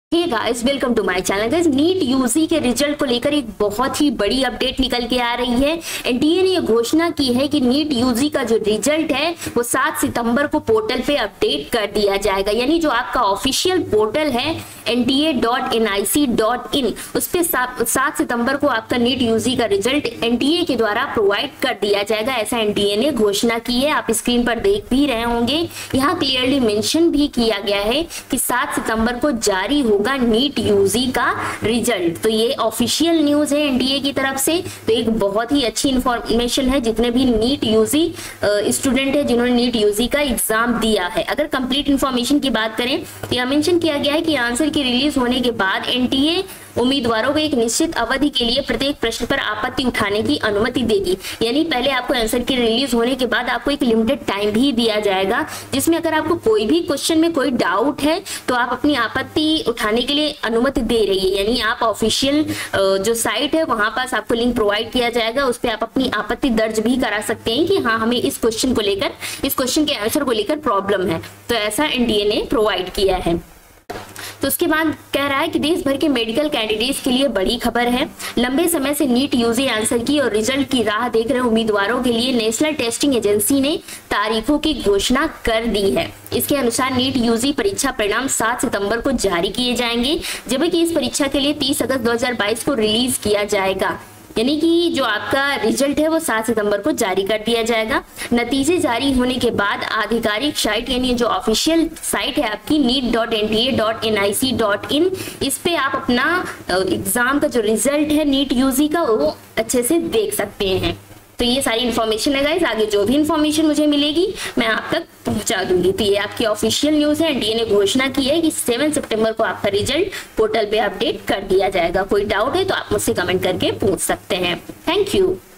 Hey guys, welcome to my channel. Guys, NEET UG के result को लेकर एक बहुत ही बड़ी अपडेट निकल के आ रही है। एनटीए ने ये घोषणा की है कि नीट यूजी का जो रिजल्ट है वो 7 सितंबर को पोर्टल पे अपडेट कर दिया जाएगा। यानी जो आपका ऑफिशियल पोर्टल है nta.nic.in उस पे 7 सितंबर को आपका नीट यूजी का रिजल्ट एनटीए के द्वारा प्रोवाइड कर दिया जाएगा। ऐसा एनटीए ने घोषणा की है। आप स्क्रीन पर देख भी रहे होंगे, यहाँ क्लियरली मेंशन भी किया गया है कि 7 सितंबर को जारी होगा नीट यूजी का रिजल्ट। तो ये ऑफिशियल न्यूज है एनटीए की तरफ से। तो एक बहुत ही अच्छी इंफॉर्मेशन है जितने भी नीट यूजी स्टूडेंट है जिन्होंने नीट यूजी का एग्जाम दिया है। अगर कंप्लीट इंफॉर्मेशन की बात करें तो यह मेंशन किया गया है कि आंसर की रिलीज होने के बाद एनटीए उम्मीदवारों को एक निश्चित अवधि के लिए प्रत्येक प्रश्न पर आपत्ति उठाने की अनुमति देगी। यानी पहले आपको आंसर की रिलीज होने के बाद आपको एक लिमिटेड टाइम भी दिया जाएगा, जिसमें अगर आपको कोई भी क्वेश्चन में कोई डाउट है तो आप अपनी आपत्ति उठाने के लिए अनुमति दे रही है। यानी आप ऑफिशियल जो साइट है वहां पास आपको लिंक प्रोवाइड किया जाएगा, उस पर आप अपनी आपत्ति दर्ज भी करा सकते हैं कि हाँ, हमें इस क्वेश्चन को लेकर, इस क्वेश्चन के आंसर को लेकर प्रॉब्लम है। तो ऐसा एनटीए ने प्रोवाइड किया है। तो उसके बाद कह रहा है कि देश भर के मेडिकल कैंडिडेट्स के लिए बड़ी खबर है। लंबे समय से नीट यूजी आंसर की और रिजल्ट की राह देख रहे उम्मीदवारों के लिए नेशनल टेस्टिंग एजेंसी ने तारीखों की घोषणा कर दी है। इसके अनुसार नीट यूजी परीक्षा परिणाम 7 सितंबर को जारी किए जाएंगे, जबकि इस परीक्षा के लिए 30 अगस्त 2022 को रिलीज किया जाएगा। यानी कि जो आपका रिजल्ट है वो 7 सितंबर को जारी कर दिया जाएगा। नतीजे जारी होने के बाद आधिकारिक साइट यानी जो ऑफिशियल साइट है आपकी neet.nta.nic.in, इस पे आप अपना एग्जाम का जो रिजल्ट है नीट यूजी का वो अच्छे से देख सकते हैं। तो ये सारी इन्फॉर्मेशन है गाइस। आगे जो भी इन्फॉर्मेशन मुझे मिलेगी मैं आप तक पहुंचा दूंगी। तो ये आपकी ऑफिशियल न्यूज है। एनटीए ने घोषणा की है कि 7 सितंबर को आपका रिजल्ट पोर्टल पे अपडेट कर दिया जाएगा। कोई डाउट है तो आप मुझसे कमेंट करके पूछ सकते हैं। Thank you.